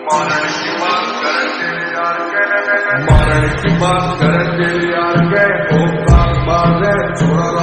मारण की बात करते यार के, औकात बाज है छोड़ा